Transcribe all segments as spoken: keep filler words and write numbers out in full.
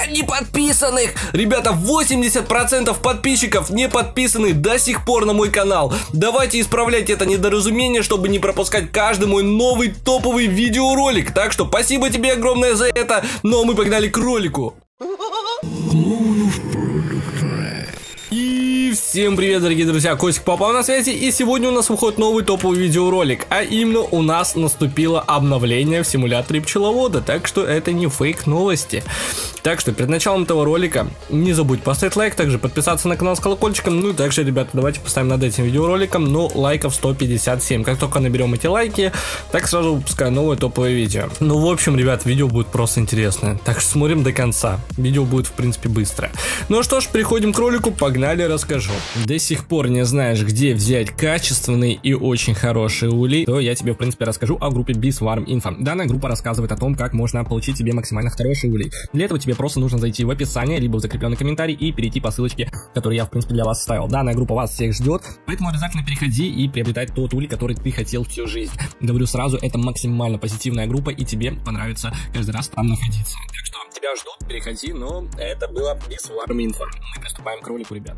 не подписанных. Ребята, восемьдесят процентов подписчиков не подписаны до сих пор на мой канал. Давайте исправлять это недоразумение, чтобы не пропускать каждый мой новый топовый видеоролик. Так что спасибо тебе огромное за это. Ну а мы погнали к ролику. И всем привет, дорогие друзья, Костик Папа на связи, и сегодня у нас выходит новый топовый видеоролик, а именно у нас наступило обновление в симуляторе пчеловода, так что это не фейк новости. Так что перед началом этого ролика не забудь поставить лайк, также подписаться на канал с колокольчиком, ну и также, ребята, давайте поставим над этим видеороликом, ну, лайков сто пятьдесят семь, как только наберем эти лайки, так сразу выпускаю новое топовое видео. Ну, в общем, ребят, видео будет просто интересное, так что смотрим до конца, видео будет, в принципе, быстро. Ну что ж, переходим к ролику, погнали. Далее расскажу. До сих пор не знаешь, где взять качественные и очень хорошие ули, то я тебе, в принципе, расскажу о группе Biswarm Info. Данная группа рассказывает о том, как можно получить себе максимально хорошие ули. Для этого тебе просто нужно зайти в описание, либо в закрепленный комментарий и перейти по ссылочке, которую я, в принципе, для вас оставил. Данная группа вас всех ждет, поэтому обязательно переходи и приобретай тот ули, который ты хотел всю жизнь. Говорю сразу, это максимально позитивная группа, и тебе понравится каждый раз там находиться. Так что тебя ждут, переходи, но это было Biswarm Info. Мы приступаем к ролику, ребят.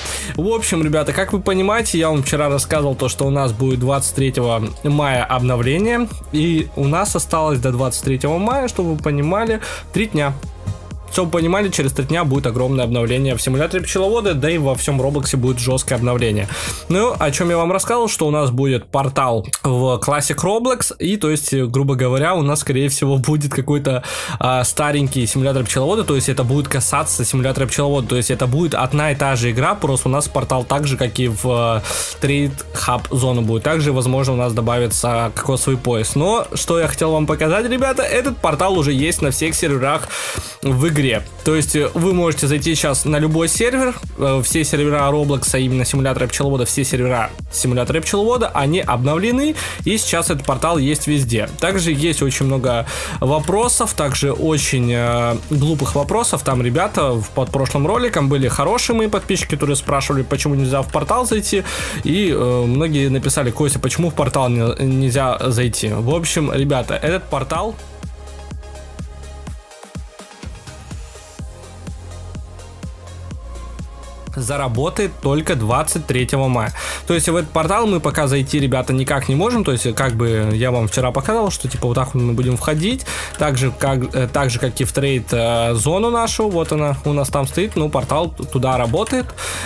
В общем, ребята, как вы понимаете, я вам вчера рассказывал то, что у нас будет двадцать третьего мая обновление, и у нас осталось до двадцать третьего мая, чтобы вы понимали, три дня. Чтобы вы понимали, через три дня будет огромное обновление в симуляторе пчеловода, да и во всем Роблоксе будет жесткое обновление. Ну, о чем я вам рассказывал, что у нас будет портал в Classic Roblox, и, то есть, грубо говоря, у нас, скорее всего, будет какой-то а, старенький симулятор пчеловода, то есть, это будет касаться симулятора пчеловода, то есть, это будет одна и та же игра, просто у нас портал так же, как и в uh, Trade Hub зону будет. Также, возможно, у нас добавится кокосовый пояс. Но, что я хотел вам показать, ребята, этот портал уже есть на всех серверах в игре. То есть вы можете зайти сейчас на любой сервер, все сервера Роблокса, именно симулятора пчеловода, все сервера симулятора пчеловода, они обновлены, и сейчас этот портал есть везде. Также есть очень много вопросов, также очень э, глупых вопросов. Там ребята под прошлым роликом были хорошие мои подписчики, которые спрашивали, почему нельзя в портал зайти, и э, многие написали: Костя, почему в портал не, нельзя зайти. В общем, ребята, этот портал заработает только двадцать третьего мая. То есть в этот портал мы пока зайти, ребята, никак не можем. То есть, как бы я вам вчера показал, что типа вот так мы будем входить. Так же, как, так же, как и в трейд э, зону нашу. Вот она у нас там стоит. Ну, портал туда работает.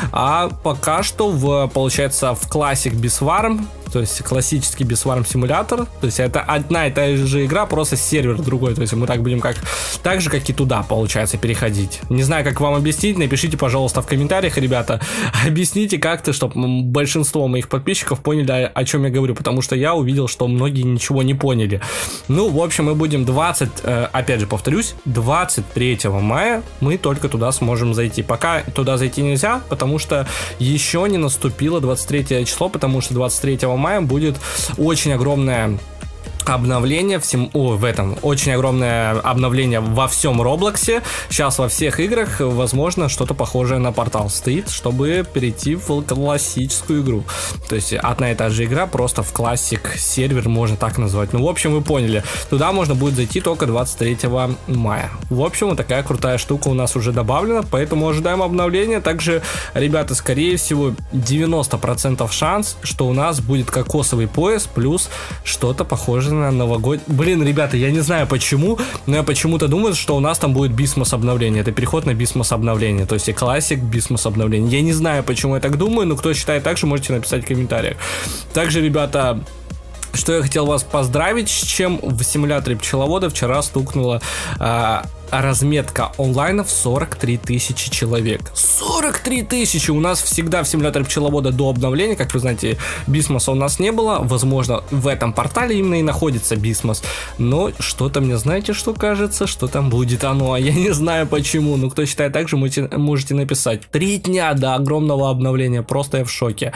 А пока что в, получается, в Classic Biswarm, то есть классический Biswarm симулятор. То есть это одна и та же игра, просто сервер другой. То есть мы так будем как так же, как и туда, получается, переходить. Не знаю, как вам объяснить. Напишите, пожалуйста, в комментариях, ребята. Объясните как-то, чтобы большинство моих подписчиков поняли, о чем я говорю. Потому что я увидел, что многие ничего не поняли. Ну, в общем, мы будем двадцать, опять же, повторюсь, двадцать третьего мая мы только туда сможем зайти. Пока туда зайти нельзя, потому что еще не наступило двадцать третье число, потому что двадцать третьего мая будет очень огромное обновление всем, о, в этом очень огромное обновление во всем Роблоксе. Сейчас во всех играх, возможно, что-то похожее на портал стоит, чтобы перейти в классическую игру. То есть одна и та же игра, просто в классик сервер, можно так назвать. Ну, в общем, вы поняли. Туда можно будет зайти только двадцать третьего мая. В общем, вот такая крутая штука у нас уже добавлена, поэтому ожидаем обновления. Также, ребята, скорее всего, девяносто процентов шанс, что у нас будет кокосовый пояс плюс что-то похожее на новогодний. Блин, ребята, я не знаю почему, но я почему-то думаю, что у нас там будет Бисмос обновление. Это переход на Бисмос обновление. То есть и классик Бисмос обновление. Я не знаю, почему я так думаю, но кто считает так же, можете написать в комментариях. Также, ребята, что я хотел вас поздравить, с чем в симуляторе пчеловода вчера стукнула а, разметка онлайна в сорок три тысячи человек. сорок три тысячи! У нас всегда в симуляторе пчеловода до обновления, как вы знаете, Бисмоса у нас не было. Возможно, в этом портале именно и находится Бисмос. Но что-то мне, знаете, что кажется, что там будет оно. Я не знаю почему, но кто считает так же, можете, можете написать. Три дня до огромного обновления. Просто я в шоке.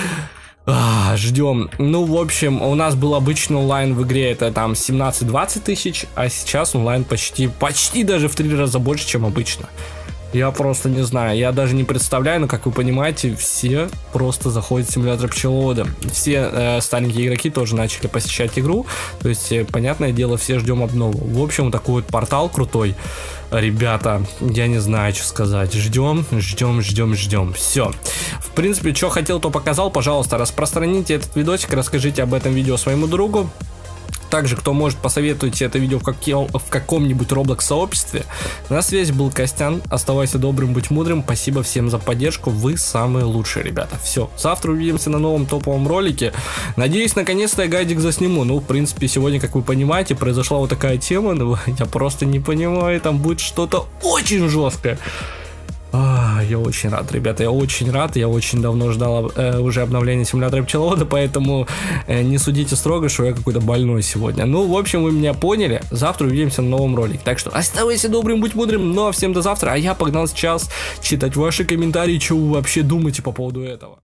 А, ждем. Ну, в общем, у нас был обычный онлайн в игре, это там семнадцать-двадцать тысяч, а сейчас онлайн почти, почти даже в три раза больше, чем обычно. Я просто не знаю, я даже не представляю, но, как вы понимаете, все просто заходят в симулятор пчеловода. Все э, старенькие игроки тоже начали посещать игру, то есть, э, понятное дело, все ждем обнову. В общем, такой вот портал крутой. ребята, я не знаю, что сказать. Ждем, ждем, ждем, ждем. Все. В принципе, что хотел, то показал. Пожалуйста, распространите этот видосик, расскажите об этом видео своему другу. Также, кто может, посоветуйте это видео в, какие, в каком-нибудь Roblox сообществе. На связи был Костян. Оставайся добрым, будь мудрым. Спасибо всем за поддержку. Вы самые лучшие, ребята. Все. Завтра увидимся на новом топовом ролике. Надеюсь, наконец-то я гайдик засниму. Ну, в принципе, сегодня, как вы понимаете, произошла вот такая тема. Ну, я просто не понимаю. Там будет что-то очень жесткое. А, я очень рад, ребята, я очень рад, я очень давно ждал э, уже обновления симулятора пчеловода, поэтому э, не судите строго, что я какой-то больной сегодня. Ну, в общем, вы меня поняли, завтра увидимся на новом ролике, так что оставайся добрым, будь мудрым, ну а всем до завтра, а я погнал сейчас читать ваши комментарии, что вы вообще думаете по поводу этого.